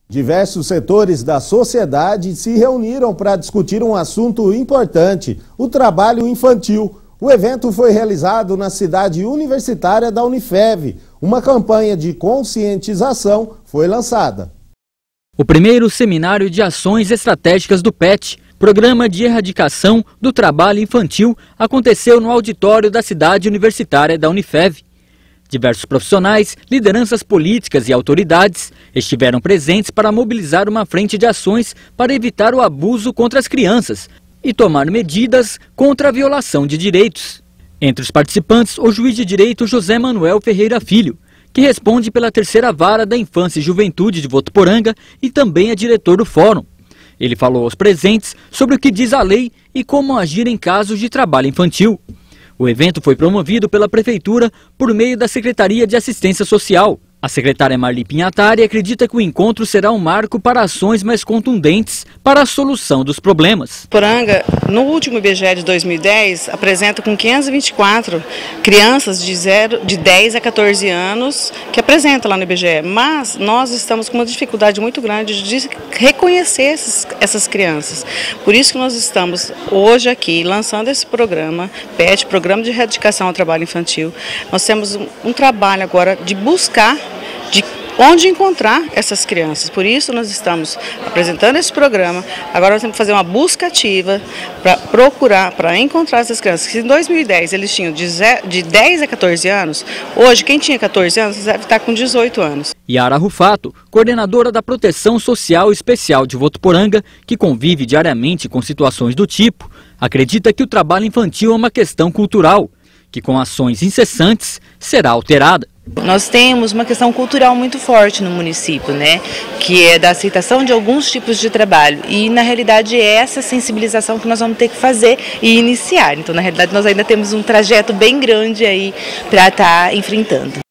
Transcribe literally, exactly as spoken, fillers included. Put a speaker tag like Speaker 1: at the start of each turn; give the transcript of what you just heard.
Speaker 1: Diversos setores da sociedade se reuniram para discutir um assunto importante, o trabalho infantil. O evento foi realizado na cidade universitária da Unifev. Uma campanha de conscientização foi lançada.
Speaker 2: O primeiro seminário de ações estratégicas do P E T, Programa de Erradicação do Trabalho Infantil, aconteceu no auditório da cidade universitária da Unifev. Diversos profissionais, lideranças políticas e autoridades estiveram presentes para mobilizar uma frente de ações para evitar o abuso contra as crianças e tomar medidas contra a violação de direitos. Entre os participantes, o juiz de direito José Manuel Ferreira Filho, que responde pela terceira vara da Infância e Juventude de Votuporanga e também é diretor do Fórum. Ele falou aos presentes sobre o que diz a lei e como agir em casos de trabalho infantil. O evento foi promovido pela Prefeitura por meio da Secretaria de Assistência Social. A secretária Marli Pinhatari acredita que o encontro será um marco para ações mais contundentes para a solução dos problemas.
Speaker 3: Poranga, no último I B G E de dois mil e dez, apresenta com quinhentas e vinte e quatro crianças de, zero, de dez a quatorze anos que apresentam lá no I B G E, mas nós estamos com uma dificuldade muito grande de reconhecer esses, essas crianças. Por isso que nós estamos hoje aqui lançando esse programa, P E T, Programa de Erradicação ao Trabalho Infantil. Nós temos um, um trabalho agora de buscar de onde encontrar essas crianças. Por isso nós estamos apresentando esse programa. Agora nós temos que fazer uma busca ativa para procurar, para encontrar essas crianças. Se em dois mil e dez eles tinham de dez a quatorze anos, hoje quem tinha quatorze anos deve estar com dezoito anos.
Speaker 2: Yara Rufato, coordenadora da Proteção Social Especial de Votuporanga, que convive diariamente com situações do tipo, acredita que o trabalho infantil é uma questão cultural, que com ações incessantes será alterada.
Speaker 4: Nós temos uma questão cultural muito forte no município, né, que é da aceitação de alguns tipos de trabalho, e na realidade é essa sensibilização que nós vamos ter que fazer e iniciar. Então, na realidade, nós ainda temos um trajeto bem grande aí para estar enfrentando.